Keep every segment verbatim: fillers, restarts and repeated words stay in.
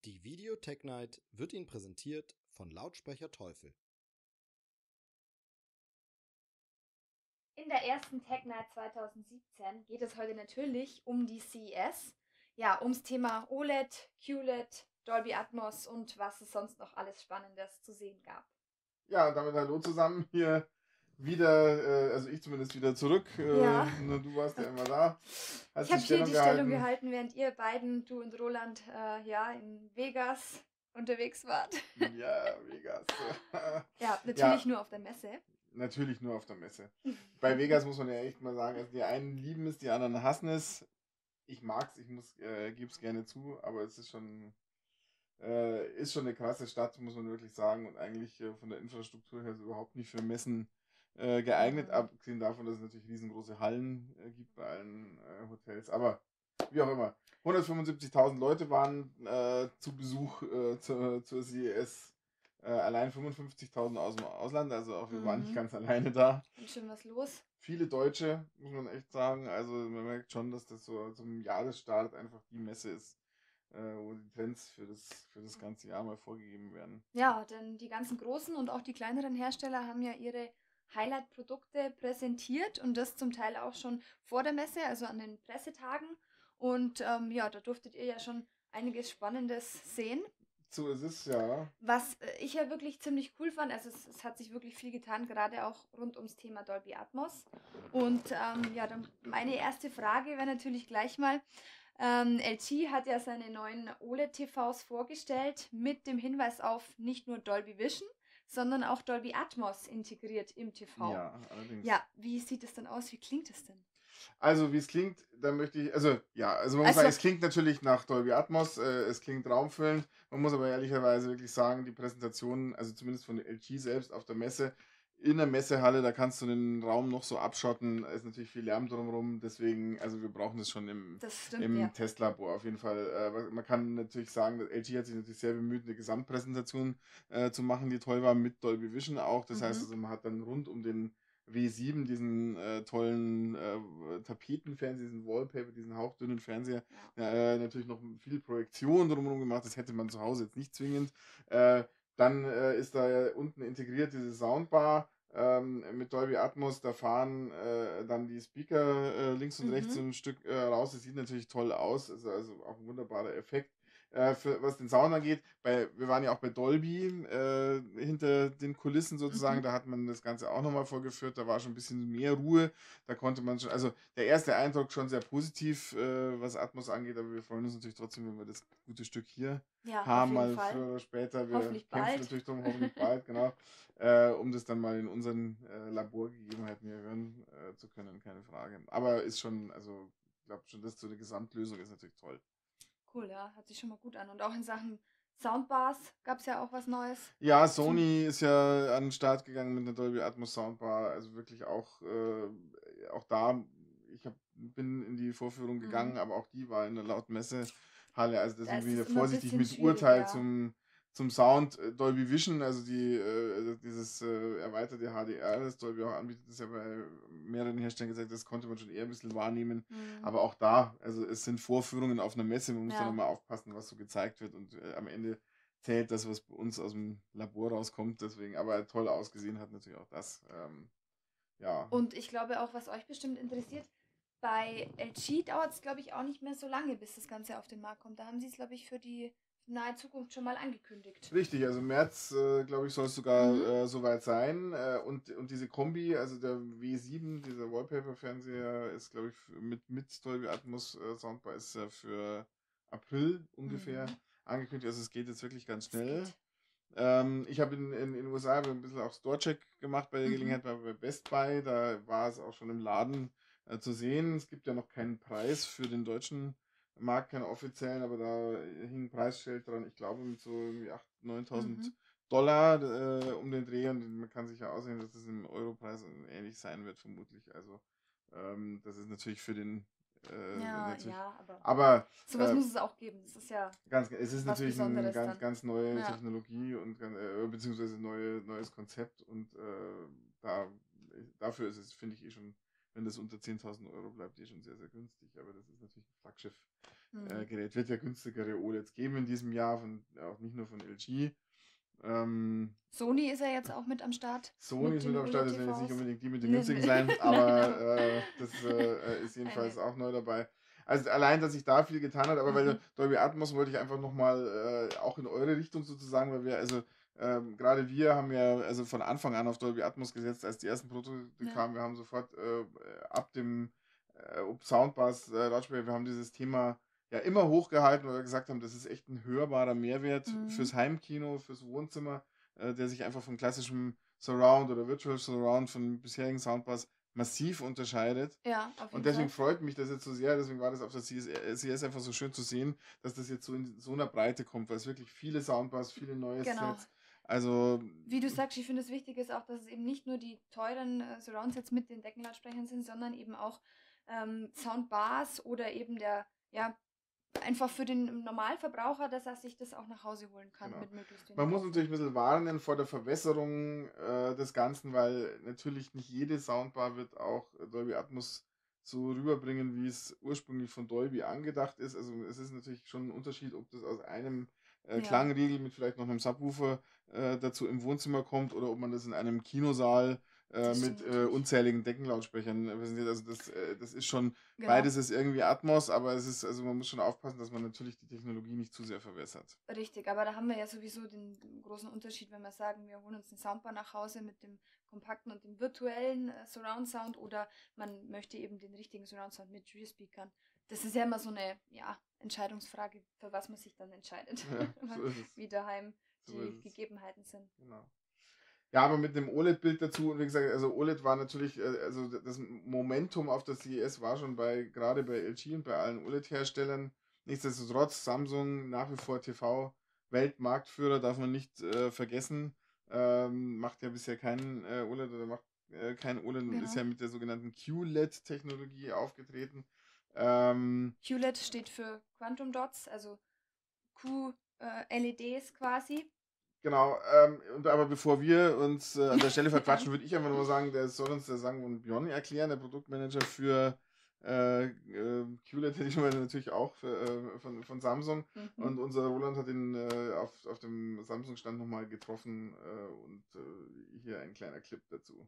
Die Video Tech Night wird Ihnen präsentiert von Lautsprecher Teufel. In der ersten Tech Night zwanzig siebzehn geht es heute natürlich um die C E S, ja, ums Thema O L E D, Q L E D, Dolby Atmos und was es sonst noch alles Spannendes zu sehen gab. Ja, und damit hallo zusammen hier wieder, äh, also ich zumindest wieder zurück. Äh, Ja. nur du warst ja immer da. Hast Ich habe hier die gehalten. Stellung gehalten, während ihr beiden, du und Roland, äh, ja, in Vegas unterwegs wart. Ja, Vegas. Ja, natürlich Ja. nur auf der Messe. Natürlich nur auf der Messe. Bei Vegas muss man ja echt mal sagen, also die einen lieben es, die anderen hassen es. Ich mag's, ich muss, äh, gebe es gerne zu, aber es ist schon, äh, ist schon eine krasse Stadt, muss man wirklich sagen, und eigentlich äh, von der Infrastruktur her so überhaupt nicht für Messen äh, geeignet, Mhm. abgesehen davon, dass es natürlich riesengroße Hallen äh, gibt bei allen äh, Hotels, aber wie auch immer. hundertfünfundsiebzigtausend Leute waren äh, zu Besuch äh, zur, zur C E S. Äh, allein fünfundfünfzigtausend aus dem Ausland, also auch wir waren nicht Mhm. ganz alleine da. Und schon was los. Viele Deutsche, muss man echt sagen. Also man merkt schon, dass das so zum Jahresstart einfach die Messe ist, äh, wo die Trends für das, für das ganze Jahr mal vorgegeben werden. Ja, denn die ganzen großen und auch die kleineren Hersteller haben ja ihre Highlight-Produkte präsentiert und das zum Teil auch schon vor der Messe, also an den Pressetagen. Und ähm, ja, da durftet ihr ja schon einiges Spannendes sehen. So ist es, ja. Was äh, ich ja wirklich ziemlich cool fand, also es, es hat sich wirklich viel getan, gerade auch rund ums Thema Dolby Atmos. Und ähm, ja, dann meine erste Frage wäre natürlich gleich mal, ähm, L G hat ja seine neuen O L E D-T Vs vorgestellt mit dem Hinweis auf nicht nur Dolby Vision, sondern auch Dolby Atmos integriert im T V. Ja, allerdings. Ja, wie sieht es dann aus? Wie klingt es denn? Also, wie es klingt, da möchte ich, also, ja, also man muss Also- sagen, es klingt natürlich nach Dolby Atmos, äh, es klingt raumfüllend. Man muss aber ehrlicherweise wirklich sagen, die Präsentation, also zumindest von der L G selbst auf der Messe, in der Messehalle, da kannst du den Raum noch so abschotten, da ist natürlich viel Lärm drumherum, deswegen, also wir brauchen das schon im, Das stimmt, im ja. Testlabor auf jeden Fall. Äh, man kann natürlich sagen, dass L G hat sich natürlich sehr bemüht, eine Gesamtpräsentation äh, zu machen, die toll war, mit Dolby Vision auch. Das heißt Mhm. also, man hat dann rund um den W sieben, diesen äh, tollen äh, Tapetenfernseher, diesen Wallpaper, diesen hauchdünnen Fernseher, Ja. äh, natürlich noch viel Projektion drumherum gemacht. Das hätte man zu Hause jetzt nicht zwingend. Äh, dann äh, ist da unten integriert diese Soundbar ähm, mit Dolby Atmos. Da fahren äh, dann die Speaker äh, links und Mhm. rechts so ein Stück äh, raus. Das sieht natürlich toll aus. Also, also auch ein wunderbarer Effekt. Äh, für, was den Sound angeht, bei, wir waren ja auch bei Dolby äh, hinter den Kulissen sozusagen, Mhm. da hat man das Ganze auch nochmal vorgeführt, da war schon ein bisschen mehr Ruhe, da konnte man schon, also der erste Eindruck schon sehr positiv, äh, was Atmos angeht, aber wir freuen uns natürlich trotzdem, wenn wir das gute Stück hier Ja, auf haben, jeden mal Fall. früher oder später. Wir Hoffentlich kämpfen bald. natürlich darum, hoffentlich bald, genau, äh, um das dann mal in unseren äh, Laborgegebenheiten hier hören äh, zu können, keine Frage. Aber ist schon, also ich glaube schon, dass so eine Gesamtlösung ist natürlich toll. Cool, ja, hört sich schon mal gut an. Und auch in Sachen Soundbars gab es ja auch was Neues. Ja, Sony ist ja an den Start gegangen mit einer Dolby Atmos Soundbar, also wirklich auch, äh, auch da, ich hab, bin in die Vorführung gegangen, Mhm. aber auch die war in der lauten Messehalle, also Da deswegen ist bin ich es ja immer ein vorsichtig bisschen mit schwierig, Urteil ja. zum, zum Sound. Äh, Dolby Vision, also die, äh, dieses äh, erweiterte H D R, das Dolby auch anbietet, ist ja bei mehreren Herstellern gesagt, das konnte man schon eher ein bisschen wahrnehmen, Mhm. aber auch da, also es sind Vorführungen auf einer Messe, man muss da Ja. nochmal aufpassen, was so gezeigt wird, und äh, am Ende zählt das, was bei uns aus dem Labor rauskommt, deswegen, aber toll ausgesehen hat natürlich auch das. Ähm, ja. Und ich glaube auch, was euch bestimmt interessiert, bei L G dauert es, glaube ich, auch nicht mehr so lange, bis das Ganze auf den Markt kommt. Da haben sie es, glaube ich, für die nahe Zukunft schon mal angekündigt. Richtig, also im März, äh, glaube ich, soll es sogar Mhm. äh, soweit sein. Äh, und, und diese Kombi, also der W sieben, dieser Wallpaper-Fernseher, ist, glaube ich, f- mit, mit Dolby Atmos äh, Soundbar ist äh, für April ungefähr Mhm. angekündigt. Also es geht jetzt wirklich ganz Es schnell. geht. Ähm, ich habe in, in, in den U S A ein bisschen auch Storecheck gemacht bei der Mhm. Gelegenheit bei, bei Best Buy. Da war es auch schon im Laden äh, zu sehen. Es gibt ja noch keinen Preis für den deutschen Markt, keinen offiziellen, aber da hing ein Preisschild dran. Ich glaube mit so irgendwie achttausend, neuntausend Mhm. Dollar äh, um den Dreh. Und man kann sich ja aussehen, dass das im Europreis ähnlich sein wird, vermutlich. Also ähm, das ist natürlich für den äh, Ja, natürlich. ja, aber Aber sowas äh, muss es auch geben. Das ist ja Ganz, es ist was natürlich eine Besonderes ganz, dann. ganz neue Ja. Technologie und ganz- äh, beziehungsweise neue, neues Konzept, und äh, da, dafür ist es, finde ich, eh schon, wenn das unter zehntausend Euro bleibt, eh schon sehr, sehr günstig. Aber das ist natürlich ein Flaggschiff äh, Gerät. Wird ja günstigere O L E Ds geben in diesem Jahr, von, auch nicht nur von L G. Ähm, Sony ist ja jetzt auch mit am Start. Sony ist mit den am Start, das werden jetzt nicht O L E D T Vs. unbedingt die mit den Nee, günstigen nee. sein, Nein, aber aber äh, das äh, ist jedenfalls eine. auch neu dabei. Also allein, dass sich da viel getan hat, aber weil Mhm. Dolby Atmos wollte ich einfach nochmal äh, auch in eure Richtung sozusagen, weil wir, also ähm, gerade wir haben ja also von Anfang an auf Dolby Atmos gesetzt, als die ersten Produkte Ja. kamen. Wir haben sofort äh, ab dem äh, ob Soundbars, äh, Lautsprecher, wir haben dieses Thema ja immer hochgehalten, weil wir gesagt haben, das ist echt ein hörbarer Mehrwert Mhm. fürs Heimkino, fürs Wohnzimmer, äh, der sich einfach von klassischem Surround oder Virtual Surround von bisherigen Soundbars massiv unterscheidet. Ja, auf Und jeden deswegen Fall. freut mich das jetzt so sehr, deswegen war das auf der C S einfach so schön zu sehen, dass das jetzt so in so einer Breite kommt, weil es wirklich viele Soundbars, viele neue Genau. Sets, also Wie du sagst, ich finde es wichtig ist auch, dass es eben nicht nur die teuren äh, Surround-Sets mit den Deckenlautsprechern sind, sondern eben auch ähm, Soundbars oder eben der, ja, einfach für den Normalverbraucher, dass er sich das auch nach Hause holen kann genau. mit möglichst wenig Man muss Aufwand. natürlich ein bisschen warnen vor der Verwässerung äh, des Ganzen, weil natürlich nicht jede Soundbar wird auch Dolby Atmos so rüberbringen, wie es ursprünglich von Dolby angedacht ist. Also es ist natürlich schon ein Unterschied, ob das aus einem äh, Ja, Klangriegel mit vielleicht noch einem Subwoofer äh, dazu im Wohnzimmer kommt oder ob man das in einem Kinosaal äh, das mit stimmt äh, natürlich. unzähligen Deckenlautsprechern äh, präsentiert. Also das, äh, das ist schon, Genau, beides ist irgendwie Atmos, aber es ist, also man muss schon aufpassen, dass man natürlich die Technologie nicht zu sehr verwässert. richtig. Aber da haben wir ja sowieso den großen Unterschied, wenn wir sagen, wir holen uns einen Soundbar nach Hause mit dem kompakten und dem virtuellen äh, Surround-Sound oder man möchte eben den richtigen Surround-Sound mit Rear-Speakern. Das ist ja immer so eine ja, Entscheidungsfrage, für was man sich dann entscheidet, Ja, so ist es. wie daheim So die ist es. Gegebenheiten sind. Genau. Ja, aber mit dem O L E D-Bild dazu, und wie gesagt, also O L E D war natürlich, äh, also das Momentum auf der C E S war schon bei, gerade bei L G und bei allen O L E D-Herstellern. Nichtsdestotrotz, Samsung nach wie vor T V-Weltmarktführer, darf man nicht äh, vergessen. Ähm, macht ja bisher keinen äh, O L E D oder macht äh, kein O L E D und ist Genau. ja mit der sogenannten Q L E D-Technologie aufgetreten. Ähm, Q L E D steht für Quantum Dots, also Q-L E Ds quasi. Genau, ähm, und aber bevor wir uns äh, an der Stelle verquatschen, würde ich einfach nur sagen, der soll uns der Sang und Björn erklären, der Produktmanager für äh, äh, Q L E D, hätte ich mal natürlich auch für, äh, von, von Samsung. Mhm. Und unser Roland hat ihn äh, auf, auf dem Samsung-Stand nochmal getroffen äh, und äh, hier ein kleiner Clip dazu.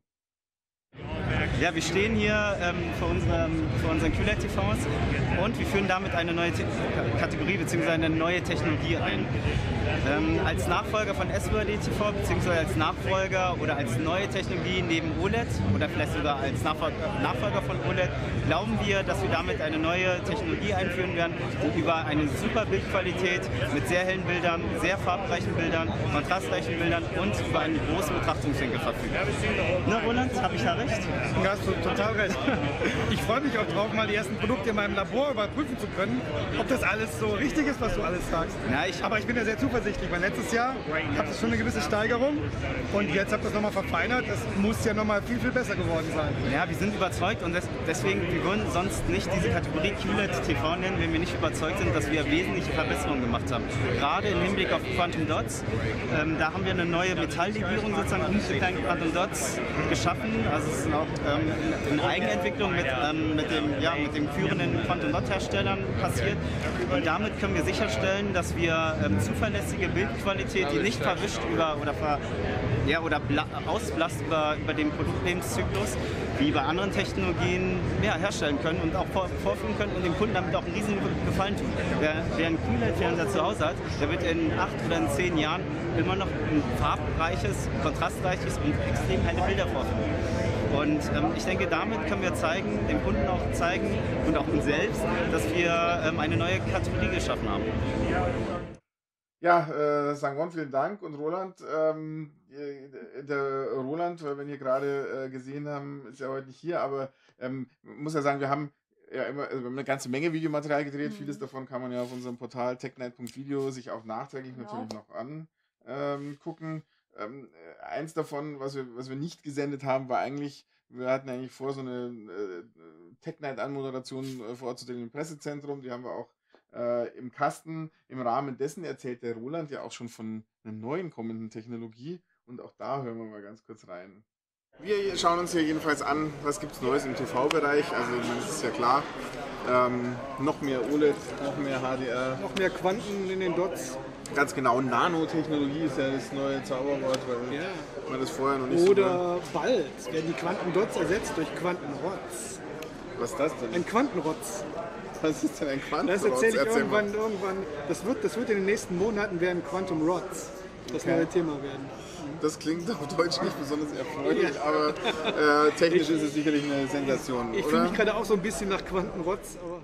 Ja, wir stehen hier ähm, vor, unserem, vor unseren Q L E D T Vs und wir führen damit eine neue Te Kategorie bzw. eine neue Technologie ein. Ähm, als Nachfolger von S W D T V bzw. als Nachfolger oder als neue Technologie neben O L E D oder vielleicht sogar als Nachfolger, Nachfolger von O L E D glauben wir, dass wir damit eine neue Technologie einführen werden, die über eine super Bildqualität mit sehr hellen Bildern, sehr farbreichen Bildern, kontrastreichen Bildern und über einen großen Betrachtungswinkel verfügt. Ne, Roland, habe ich da recht? Da hast du total recht. Ich freue mich auch drauf, mal die ersten Produkte in meinem Labor überprüfen zu können, ob das alles so richtig ist, was du alles sagst. Ja, ich Aber ich bin ja sehr zuversichtlich, weil letztes Jahr habt ihr schon eine gewisse Steigerung und jetzt habt ihr es nochmal verfeinert. Das muss ja nochmal viel, viel besser geworden sein. Ja, wir sind überzeugt und des, deswegen, wir würden sonst nicht diese Kategorie Q L E D T V nennen, wenn wir nicht überzeugt sind, dass wir wesentliche Verbesserungen gemacht haben. Gerade im Hinblick auf Quantum Dots, ähm, da haben wir eine neue Metalllegierung sozusagen um die kleinen Quantum Dots geschaffen. Also es ist auch ähm, in Eigenentwicklung mit, ähm, mit, dem, ja, mit dem führenden Quantum Dot Herstellern passiert. Und damit können wir sicherstellen, dass wir ähm, zuverlässige Bildqualität, die nicht verwischt über oder, ver, ja, oder ausblasst über, über den Produktlebenszyklus, wie bei anderen Technologien ja, herstellen können und auch vor, vorführen können und dem Kunden damit auch einen riesigen Gefallen tun. Wer, wer einen Q L E D-Fernseher zu Hause hat, der wird in acht oder in zehn Jahren immer noch ein farbreiches, kontrastreiches und extrem helle Bilder vorführen. Und ähm, ich denke, damit können wir zeigen, dem Kunden auch zeigen und auch uns selbst, dass wir ähm, eine neue Kategorie geschaffen haben. Ja, äh, Sangon, vielen Dank. Und Roland, ähm, der Roland, weil wir ihn hier gerade äh, gesehen haben, ist ja heute nicht hier, aber ähm, muss ja sagen, wir haben ja immer also wir haben eine ganze Menge Videomaterial gedreht. Mhm. Vieles davon kann man ja auf unserem Portal technight punkt video sich auch nachträglich Genau. natürlich noch angucken. Ähm, eins davon, was wir, was wir nicht gesendet haben, war eigentlich, wir hatten eigentlich vor, so eine äh, Tech-Night-Anmoderation äh, vorzustellen im Pressezentrum. Die haben wir auch äh, im Kasten. Im Rahmen dessen erzählt der Roland ja auch schon von einer neuen kommenden Technologie. Und auch da hören wir mal ganz kurz rein. Wir schauen uns hier jedenfalls an, was gibt es Neues im T V-Bereich. Also das ist ja klar, ähm, noch mehr O L E D, noch mehr H D R. Noch mehr Quanten in den Dots. Ganz genau, Nanotechnologie ist ja das neue Zauberwort, weil Ja. man das vorher noch nicht so... Oder bald werden die Quantendots ersetzt durch Quantenrotz. Was ist das denn? Ein Quantenrotz. Was ist denn ein Quantenrotz? Das erzähle ich Erzähl mal. irgendwann, irgendwann. Das wird, das wird in den nächsten Monaten werden Quantum Rods das Okay. neue Thema werden. Das klingt auf Deutsch nicht besonders erfreulich, aber äh, technisch ist es sicherlich eine Sensation, Ich fühle oder? mich gerade auch so ein bisschen nach Quantenrotz, aber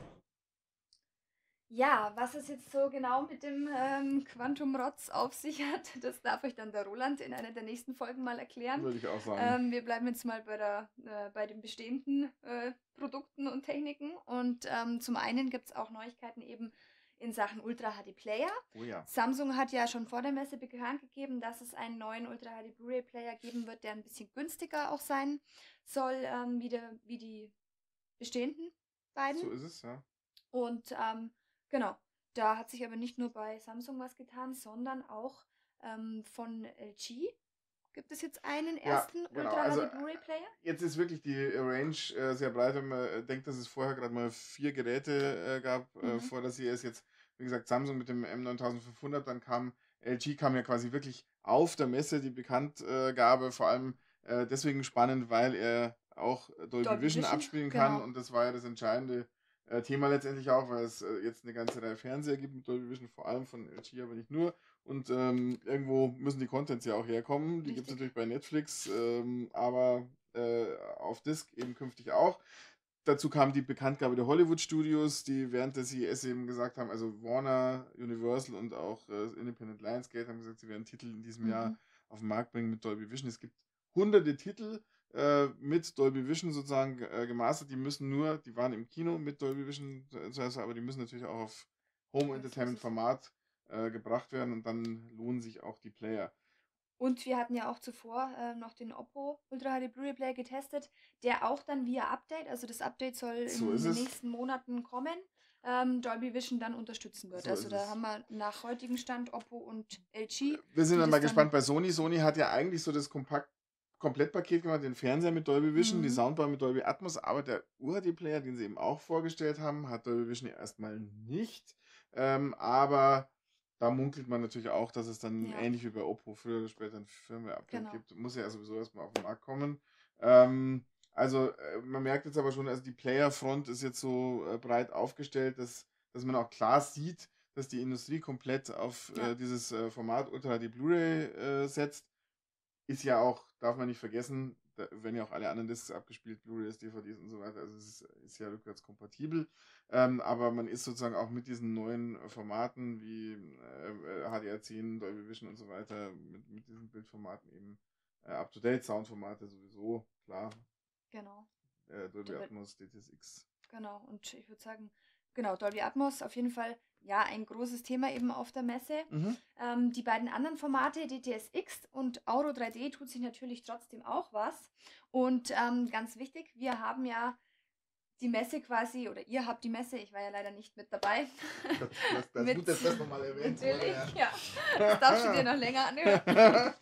Ja, was es jetzt so genau mit dem ähm, Quantum Rotz auf sich hat, das darf euch dann der Roland in einer der nächsten Folgen mal erklären. Würde ich auch sagen. Ähm, wir bleiben jetzt mal bei, der, äh, bei den bestehenden äh, Produkten und Techniken. Und ähm, zum einen gibt es auch Neuigkeiten eben in Sachen Ultra H D Player. Oh ja. Samsung hat ja schon vor der Messe bekannt gegeben, dass es einen neuen Ultra H D Blu-ray Player geben wird, der ein bisschen günstiger auch sein soll, ähm, wie, der, wie die bestehenden beiden. So ist es, ja. Und ähm, genau, da hat sich aber nicht nur bei Samsung was getan, sondern auch ähm, von L G gibt es jetzt einen ersten genau, Ultra also, H D Blu-ray Player. Jetzt ist wirklich die Range äh, sehr breit, wenn man äh, denkt, dass es vorher gerade mal vier Geräte äh, gab äh, Mhm. vor der C E S. Jetzt, wie gesagt, Samsung mit dem M neuntausendfünfhundert, dann kam L G, kam ja quasi wirklich auf der Messe die Bekanntgabe, vor allem äh, deswegen spannend, weil er auch Dolby, Dolby Vision Vision, abspielen kann genau. und das war ja das entscheidende äh, Thema letztendlich auch, weil es äh, jetzt eine ganze Reihe Fernseher gibt mit Dolby Vision, vor allem von L G, aber nicht nur. Und ähm, irgendwo müssen die Contents ja auch herkommen. Die gibt es Richtig. natürlich bei Netflix, ähm, aber äh, auf Disc eben künftig auch. Dazu kam die Bekanntgabe der Hollywood Studios, die während der C E S eben gesagt haben, also Warner, Universal und auch äh, Independent Lionsgate haben gesagt, sie werden Titel in diesem Jahr Mhm. auf den Markt bringen mit Dolby Vision. Es gibt hunderte Titel äh, mit Dolby Vision sozusagen äh, gemastert. Die müssen nur, die waren im Kino mit Dolby Vision, äh, aber die müssen natürlich auch auf Home Entertainment Format äh, gebracht werden und dann lohnen sich auch die Player. Und wir hatten ja auch zuvor äh, noch den Oppo Ultra H D Blu-ray Player getestet, der auch dann via Update, also das Update soll So in ist den es. nächsten Monaten kommen, ähm, Dolby Vision dann unterstützen wird. So also ist da es. haben wir nach heutigem Stand Oppo und L G. Wir sind die dann mal das gespannt bei Sony. Sony hat ja eigentlich so das Kompakt Komplettpaket gemacht, den Fernseher mit Dolby Vision, Mhm. die Soundbar mit Dolby Atmos, aber der U H D-Player, den sie eben auch vorgestellt haben, hat Dolby Vision erstmal nicht. Ähm, aber da munkelt man natürlich auch, dass es dann Ja. ähnlich wie bei Oppo früher oder später ein Firmware-Update Genau. gibt. Muss ja sowieso erstmal auf den Markt kommen. Ähm, also äh, man merkt jetzt aber schon, also die Player-Front ist jetzt so äh, breit aufgestellt, dass, dass man auch klar sieht, dass die Industrie komplett auf Ja. äh, dieses äh, Format Ultra H D Blu-ray äh, setzt. Ist ja auch, darf man nicht vergessen, da werden ja auch alle anderen Discs abgespielt, Blu-rays, D V Ds und so weiter, also es ist, ist ja rückwärts kompatibel, ähm, aber man ist sozusagen auch mit diesen neuen äh, Formaten wie äh, H D R zehn, Dolby Vision und so weiter, mit, mit diesen Bildformaten eben äh, up-to-date, Soundformate sowieso, klar, Genau, äh, Dolby Dolby- Atmos, D T S X. genau. Und ich würde sagen, genau, Dolby Atmos auf jeden Fall ja ein großes Thema eben auf der Messe. Mhm. Ähm, die beiden anderen Formate, D T S X und Auro drei D, tut sich natürlich trotzdem auch was. Und ähm, ganz wichtig, wir haben ja die Messe quasi, oder ihr habt die Messe, ich war ja leider nicht mit dabei. Das, das, das Mit- gut, dass das nochmal erwähnt wurde. Natürlich, Ja. ja. Das darfst du dir noch länger anhören.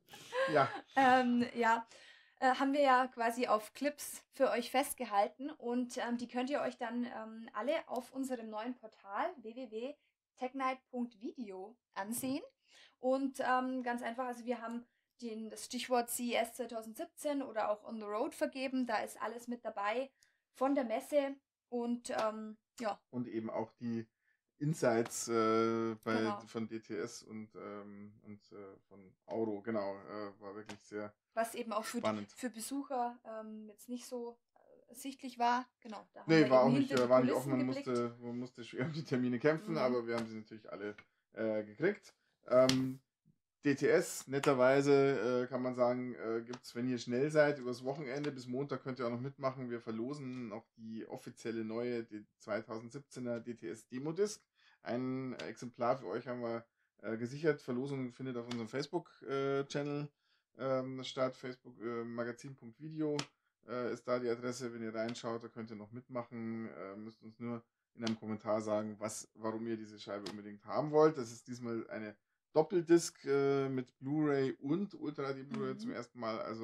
Ja, ähm, ja, äh, haben wir ja quasi auf Clips für euch festgehalten und ähm, die könnt ihr euch dann ähm, alle auf unserem neuen Portal w w w punkt technight punkt video ansehen. Und ähm, ganz einfach, also wir haben den, das Stichwort C E S zwanzig siebzehn oder auch On the Road vergeben, da ist alles mit dabei von der Messe und ähm, ja, und eben auch die Insights äh, bei, Genau. von D T S und, ähm, und äh, von Auro, genau, äh, war wirklich sehr was eben auch für, spannend. für Besucher ähm, jetzt nicht so äh, sichtlich war. Genau, da haben Nee, wir war auch eben nicht, hinter äh, die war nicht Kulissen offen, man geblickt. musste, man musste schwer um die Termine kämpfen, Mhm. aber wir haben sie natürlich alle äh, gekriegt. Ähm, D T S, netterweise äh, kann man sagen, äh, gibt es, wenn ihr schnell seid, übers Wochenende bis Montag könnt ihr auch noch mitmachen. Wir verlosen noch die offizielle neue die zweitausendsiebzehner D T S Demo-Disc. Ein Exemplar für euch haben wir äh, gesichert. Verlosung findet auf unserem Facebook-Channel ähm, statt. Facebook äh, magazin.video äh, ist da die Adresse. Wenn ihr reinschaut, da könnt ihr noch mitmachen. Äh, müsst uns nur in einem Kommentar sagen, was, warum ihr diese Scheibe unbedingt haben wollt. Das ist diesmal eine Doppeldisc äh, mit Blu-ray und Ultra H D Blu-ray Mhm. zum ersten Mal. Also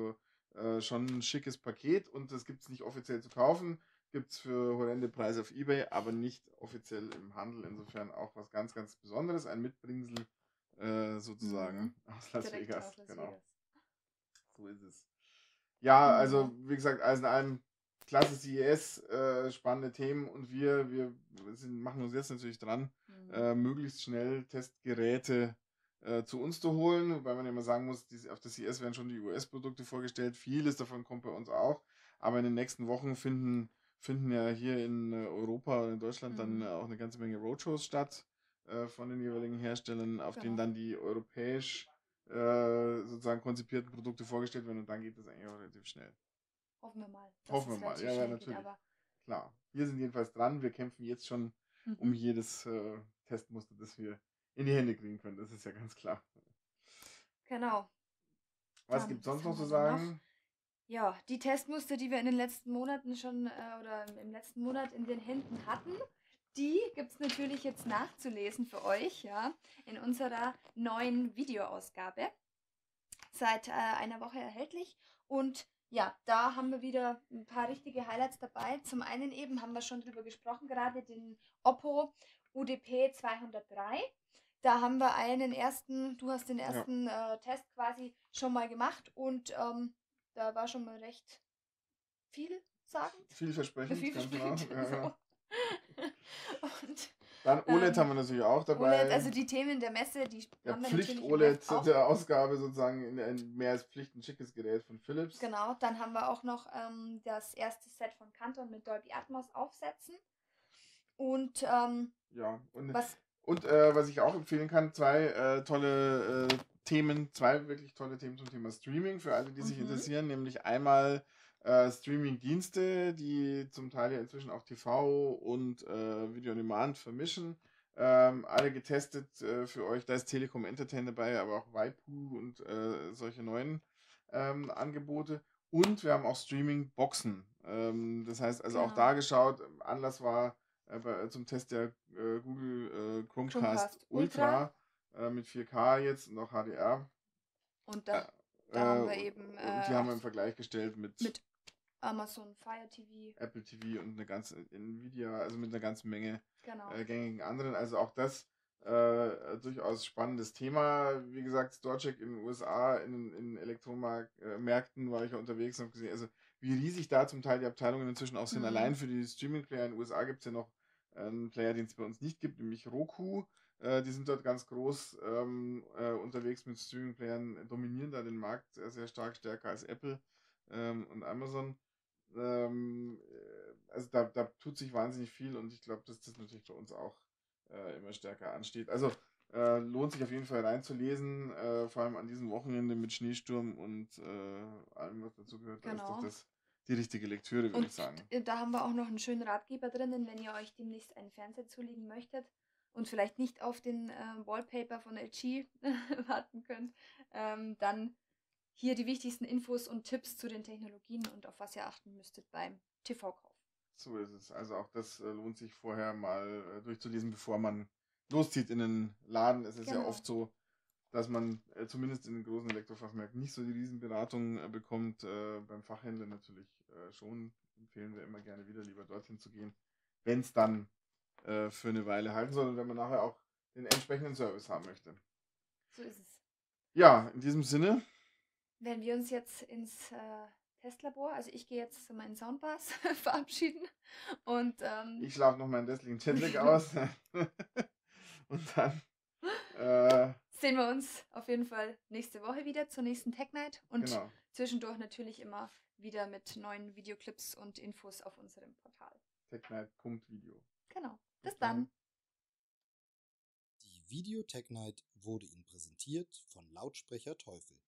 äh, schon ein schickes Paket und das gibt es nicht offiziell zu kaufen. Gibt es für horrende Preise auf eBay, aber nicht offiziell im Handel. Insofern auch was ganz, ganz Besonderes. Ein Mitbringsel äh, sozusagen Mhm. aus Las Direkt Vegas. aus Las Genau, Vegas. so ist es. Ja, Wunderbar. also wie gesagt, also in einem klasse C E S, äh, spannende Themen und wir, wir sind, machen uns jetzt natürlich dran, Mhm. äh, möglichst schnell Testgeräte äh, zu uns zu holen, wobei man immer sagen muss, die, auf der C E S werden schon die U S-Produkte vorgestellt, vieles davon kommt bei uns auch, aber in den nächsten Wochen finden, finden ja hier in äh, Europa und in Deutschland dann Mhm. äh, auch eine ganze Menge Roadshows statt äh, von den jeweiligen Herstellern, auf denen Genau. dann die europäisch äh, sozusagen konzipierten Produkte vorgestellt werden und dann geht das eigentlich auch relativ schnell. Hoffen wir mal, dass Hoffen wir es mal, relativ ja, ja, schnell geht, natürlich. aber Klar, wir sind jedenfalls dran. Wir kämpfen jetzt schon um mhm. jedes äh, Testmuster, das wir in die Hände kriegen können. Das ist ja ganz klar. Genau. Was Dann, gibt es was sonst haben noch zu wir da noch? sagen? Ja, die Testmuster, die wir in den letzten Monaten schon äh, oder im letzten Monat in den Händen hatten, die gibt es natürlich jetzt nachzulesen für euch, ja, in unserer neuen Videoausgabe. Seit äh, einer Woche erhältlich. Und ja, da haben wir wieder ein paar richtige Highlights dabei. Zum einen eben haben wir schon drüber gesprochen, gerade den Oppo U D P zweihundertdrei. Da haben wir einen ersten, du hast den Ja, ersten äh, Test quasi schon mal gemacht und ähm, da war schon mal recht vielsagend, vielversprechend, ganz genau. vielversprechend. Ja, ja. So. Und Dann O L E D ähm, haben wir natürlich auch O L E D, dabei. also die Themen der Messe, die Der haben wir natürlich im Pflicht-O L E Heft auch. D der Ausgabe sozusagen in, in mehr als Pflicht ein schickes Gerät von Philips. Genau, dann haben wir auch noch ähm, das erste Set von Canton mit Dolby Atmos aufsetzen. Und ähm, Ja, und, was. und äh, was ich auch empfehlen kann, zwei äh, tolle äh, Themen, zwei wirklich tolle Themen zum Thema Streaming für alle, die sich Mhm. interessieren, nämlich einmal äh, Streaming-Dienste, die zum Teil ja inzwischen auch T V und äh, Video on Demand vermischen. Ähm, alle getestet äh, für euch, da ist Telekom Entertain dabei, aber auch Waipu und äh, solche neuen ähm, Angebote. Und wir haben auch Streaming-Boxen. Ähm, das heißt, also auch Genau. da geschaut, Anlass war äh, bei, zum Test der äh, Google äh, Chromecast, Chromecast Ultra, äh, mit vier K jetzt und auch H D R. Und da, Äh, da haben wir äh, eben und äh, die haben wir auch im Vergleich gestellt mit, mit Amazon Fire T V. Apple T V und eine ganze Nvidia, also mit einer ganzen Menge Genau. äh, gängigen anderen. Also auch das äh, durchaus spannendes Thema. Wie gesagt, StoreCheck in den U S A, in, in Elektromärkten war ich ja unterwegs und habe gesehen, also wie riesig da zum Teil die Abteilungen inzwischen auch sind. Mhm. Allein für die Streaming-Player in den U S A gibt es ja noch einen Player, den es bei uns nicht gibt, nämlich Roku. Äh, die sind dort ganz groß ähm, äh, unterwegs mit Streaming-Playern, dominieren da den Markt sehr, sehr stark, stärker als Apple ähm, und Amazon. Ähm, äh, also da, da tut sich wahnsinnig viel und ich glaube, dass das natürlich bei uns auch äh, immer stärker ansteht. Also äh, lohnt sich auf jeden Fall reinzulesen, äh, vor allem an diesem Wochenende mit Schneesturm und äh, allem, was dazu gehört. Da ist doch Genau. das die richtige Lektüre, würde Und ich sagen. d- da haben wir auch noch einen schönen Ratgeber drinnen, wenn ihr euch demnächst einen Fernseher zulegen möchtet und vielleicht nicht auf den äh, Wallpaper von L G warten könnt, ähm, dann hier die wichtigsten Infos und Tipps zu den Technologien und auf was ihr achten müsstet beim T V-Kauf. So ist es. Also auch das äh, lohnt sich vorher mal äh, durchzulesen, bevor man loszieht in den Laden. Es ist ja Genau. oft so, dass man äh, zumindest in den großen Elektrofachmärkten nicht so die Riesenberatung äh, bekommt. Äh, beim Fachhändler natürlich äh, schon. Empfehlen wir immer gerne wieder, lieber dorthin zu gehen, wenn es dann äh, für eine Weile halten soll und wenn man nachher auch den entsprechenden Service haben möchte. So ist es. Ja, in diesem Sinne. Wenn wir uns jetzt ins äh, Testlabor, also ich gehe jetzt zu meinen Soundbars verabschieden und ähm, Ich schlafe noch meinen restlichen Jetlag aus. Und dann äh, sehen wir uns auf jeden Fall nächste Woche wieder zur nächsten Tech Night und genau. zwischendurch natürlich immer wieder mit neuen Videoclips und Infos auf unserem Portal. technight punkt video. Genau. Bis Bis dann. Die Video Tech Night wurde Ihnen präsentiert von Lautsprecher Teufel.